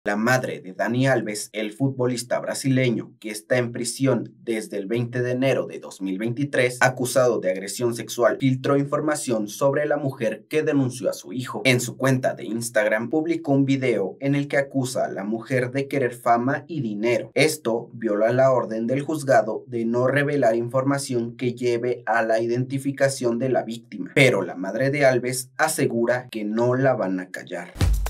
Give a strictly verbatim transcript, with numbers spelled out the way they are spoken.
La madre de Dani Alves, el futbolista brasileño que está en prisión desde el veinte de enero de dos mil veintitrés, acusado de agresión sexual, filtró información sobre la mujer que denunció a su hijo. En su cuenta de Instagram publicó un video en el que acusa a la mujer de querer fama y dinero. Esto viola la orden del juzgado de no revelar información que lleve a la identificación de la víctima, pero la madre de Alves asegura que no la van a callar.